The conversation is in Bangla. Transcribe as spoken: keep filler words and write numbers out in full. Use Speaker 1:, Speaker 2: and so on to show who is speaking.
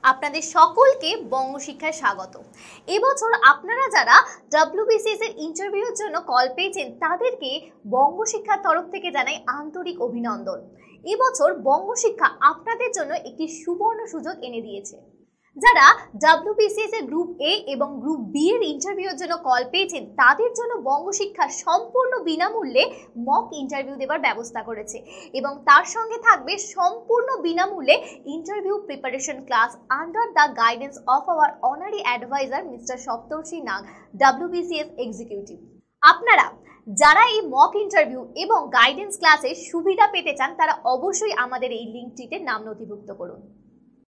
Speaker 1: আপনাদের সকলকে বঙ্গশিক্ষায় স্বাগত। এবছর আপনারা যারা ডব্লিউবিসিএস এর ইন্টারভিউর জন্য কল পেয়েছেন তাদেরকে বঙ্গশিক্ষার তরফ থেকে জানাই আন্তরিক অভিনন্দন। এবছর বঙ্গশিক্ষা আপনাদের জন্য একটি সুবর্ণ সুযোগ এনে দিয়েছে। যারা ডব্লিউবিসিএস এর গ্রুপ এ এবং গ্রুপ বি এর ইন্টারভিউর জন্য কল পেয়েছেন তাদের জন্য বঙ্গশিক্ষা সম্পূর্ণ বিনামূল্যে মক ইন্টারভিউ দেওয়ার ব্যবস্থা করেছে এবং তার সঙ্গে থাকবে সম্পূর্ণ বিনামূল্যে interview preparation class under the guidance of our honorary adviser mister Saptarshi Nag, WBCS executive. আপনারা যারা এই মক ইন্টারভিউ এবং গাইডেন্স ক্লাসের সুবিধা পেতে চান তারা অবশ্যই আমাদের এই লিঙ্কটিতে নাম নথিভুক্ত করুন।